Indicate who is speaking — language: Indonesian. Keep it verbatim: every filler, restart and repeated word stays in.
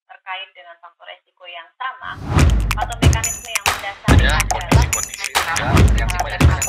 Speaker 1: terkait dengan faktor resiko yang sama atau mekanisme yang mendasari
Speaker 2: Ada
Speaker 1: adalah
Speaker 2: kondisi-kondisi juga yang sifatnya